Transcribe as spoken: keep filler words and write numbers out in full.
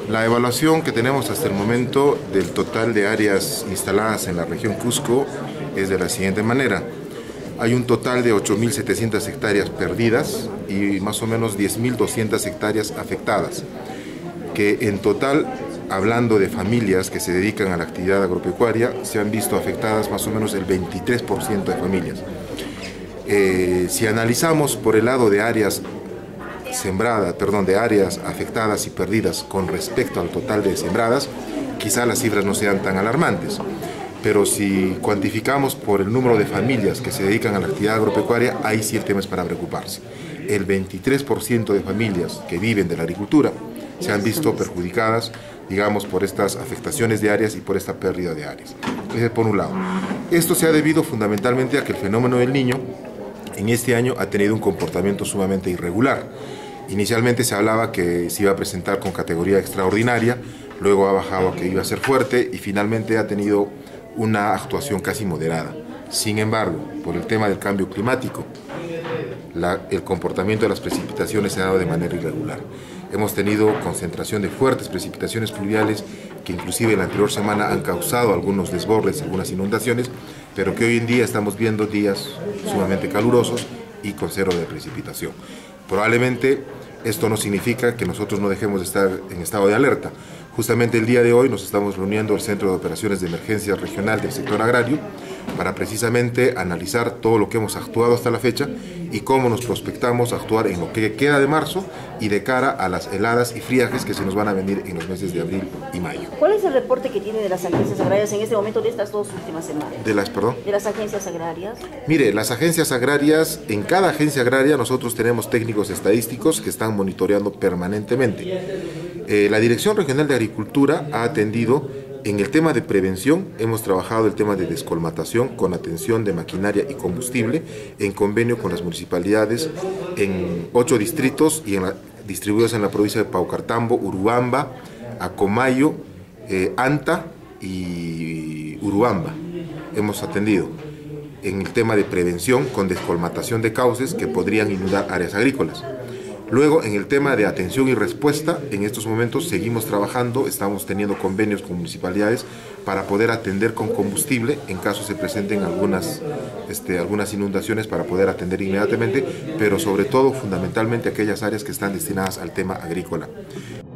La evaluación que tenemos hasta el momento del total de áreas instaladas en la región Cusco es de la siguiente manera. Hay un total de ocho mil setecientas hectáreas perdidas y más o menos diez mil doscientas hectáreas afectadas, que en total, hablando de familias que se dedican a la actividad agropecuaria, se han visto afectadas más o menos el veintitrés por ciento de familias. Eh, si analizamos por el lado de áreas sembradas, perdón, de áreas afectadas y perdidas con respecto al total de sembradas, quizá las cifras no sean tan alarmantes. Pero si cuantificamos por el número de familias que se dedican a la actividad agropecuaria, ahí sí el tema es para preocuparse. El veintitrés por ciento de familias que viven de la agricultura se han visto perjudicadas, digamos, por estas afectaciones de áreas y por esta pérdida de áreas. Ese por un lado. Esto se ha debido fundamentalmente a que el fenómeno del Niño en este año ha tenido un comportamiento sumamente irregular. Inicialmente se hablaba que se iba a presentar con categoría extraordinaria, luego ha bajado a que iba a ser fuerte y finalmente ha tenido una actuación casi moderada. Sin embargo, por el tema del cambio climático, la, el comportamiento de las precipitaciones se ha dado de manera irregular. Hemos tenido concentración de fuertes precipitaciones pluviales que inclusive la anterior semana han causado algunos desbordes, algunas inundaciones, pero que hoy en día estamos viendo días sumamente calurosos y con cero de precipitación. Probablemente esto no significa que nosotros no dejemos de estar en estado de alerta. Justamente el día de hoy nos estamos reuniendo el Centro de Operaciones de Emergencia Regional del Sector Agrario para precisamente analizar todo lo que hemos actuado hasta la fecha y cómo nos prospectamos a actuar en lo que queda de marzo y de cara a las heladas y friajes que se nos van a venir en los meses de abril y mayo. ¿Cuál es el reporte que tiene de las agencias agrarias en este momento de estas dos últimas semanas? ¿De las, perdón? De las agencias agrarias. Mire, las agencias agrarias, en cada agencia agraria nosotros tenemos técnicos estadísticos que están monitoreando permanentemente. Eh, la Dirección Regional de Agricultura ha atendido en el tema de prevención, hemos trabajado el tema de descolmatación con atención de maquinaria y combustible en convenio con las municipalidades en ocho distritos y en la, distribuidos en la provincia de Paucartambo, Urubamba, Acomayo, eh, Anta y Urubamba. Hemos atendido en el tema de prevención con descolmatación de cauces que podrían inundar áreas agrícolas. Luego, en el tema de atención y respuesta, en estos momentos seguimos trabajando, estamos teniendo convenios con municipalidades para poder atender con combustible en caso se presenten algunas, este, algunas inundaciones para poder atender inmediatamente, pero sobre todo, fundamentalmente, aquellas áreas que están destinadas al tema agrícola.